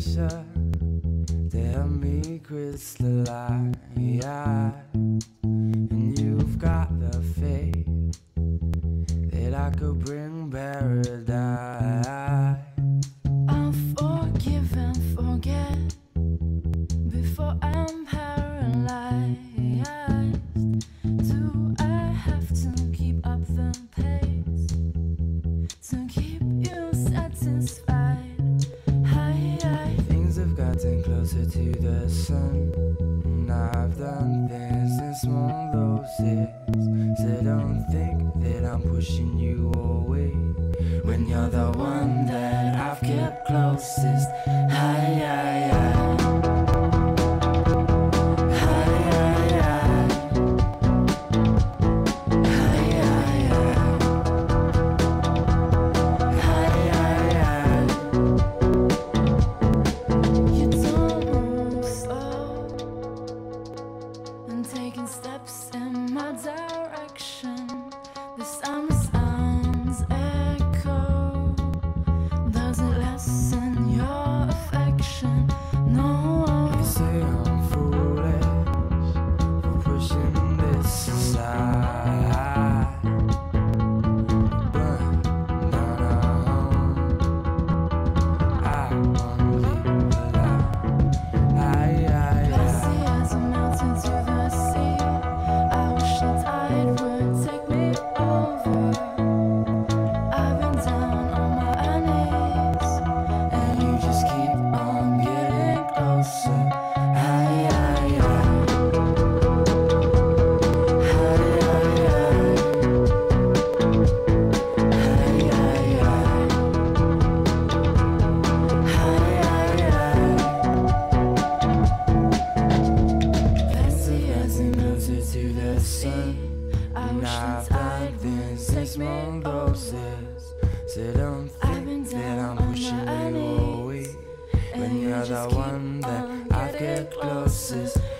pressure to help me crystallize. And you've got the faith that I could bring paradise. I'll forgive and forget before I'm paralyzed. Do I have to keep up the pace to keep you satisfied? Things have gotten closer to the sun, and I've done things in small doses. So don't think that I'm pushing you away when you're the one that I've kept closest. Taking steps in my direction. The sounds echo. Does it lessen your affection? No. You say I'm foolish for pushing this aside, but down our home I wanna leave alive. Glassy as a mountain to the sea. I wish the tide would take me over. I've been down on my knees, And you just keep on getting closer. To the sun, I wish I've the done tide things would in take small me doses. So don't I've been think that down I'm on pushing my you knees, away and when you you're just the keep one that on I getting get closest.